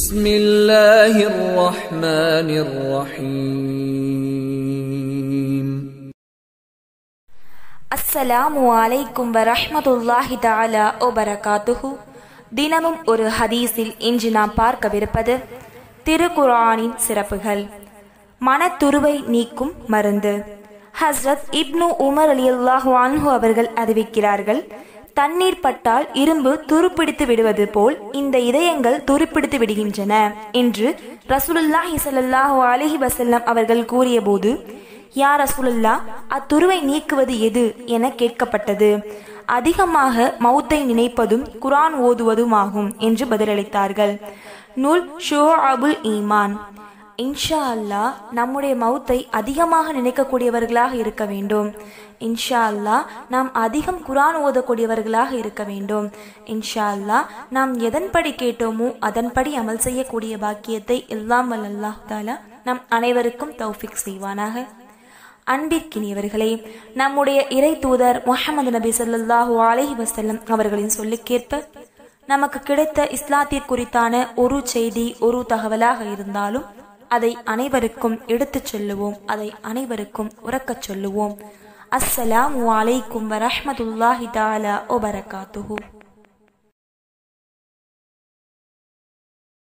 பிஸ்மில்லாஹிர் ரஹ்மானிர் ரஹீம். அஸ்ஸலாமு அலைக்கும் வரஹ்மத்துல்லாஹி தஆலா வபரகாத்துஹு. தினமும் ஒரு ஹதீஸில் இன்று நாம் பார்க்கவிருப்பது திருக்குர்ஆனின் சிறப்புகள். மனத்துருவை நீக்கும் மருந்து. ஹஸ்ரத் இப்னு உமர் ரலியல்லாஹு அன்ஹு அவர்கள் அறிவிக்கிறார்கள், தண்ணீர் பட்டால் இரும்பு துருப்பிடித்து விடுவது போல் இந்த இதயங்கள் துருப்பிடித்து விடுகின்றன என்று ரசூலுல்லாஹி ஸல்லல்லாஹு அலைஹி வஸல்லம் அவர்கள் கூறிய போது, யா ரசூலுல்லாஹ், அத்துருவை நீக்குவது எது என கேட்கப்பட்டது. அதிகமாக மௌத்தை நினைப்பதும் குர்ஆன் ஓதுவதுமாகும் என்று பதிலளித்தார்கள். நூல் ஷுஅபுல் ஈமான். இன்ஷா அல்லாஹ் நம்முடைய மௌத்தை அதிகமாக நினைக்கக்கூடியவர்களாக இருக்க வேண்டும். இன்ஷா அல்லாஹ் நாம் அதிகம் குர்ஆன் ஓதக்கூடியவர்களாக இருக்க வேண்டும். இன்ஷா அல்லாஹ் நாம் எதன்படி கேட்டோமோ அதன்படி அமல் செய்யக்கூடிய பாக்கியத்தை எல்லாம் வல்ல அல்லாஹ் தஆலா நம் அனைவருக்கும் தௌஃபீக் செய்வானாக. அன்பிற்கினியவர்களே, நம்முடைய இறை தூதர் முஹம்மது நபி ஸல்லல்லாஹு அலைஹி வஸல்லம் அவர்களின் சொல்லுக்கேற்ப நமக்கு கிடைத்த இஸ்லாத்திற்குறித்தான ஒரு செய்தி, ஒரு தகவலாக இருந்தாலும் அதை அனைவருக்கும் எடுத்துச் சொல்லுவோம், அதை அனைவருக்கும் உரக்கச் சொல்லுவோம். அஸ்ஸலாமு அலைக்கும் வரஹ்மத்துல்லாஹி தஆலா வபரகாத்துஹு.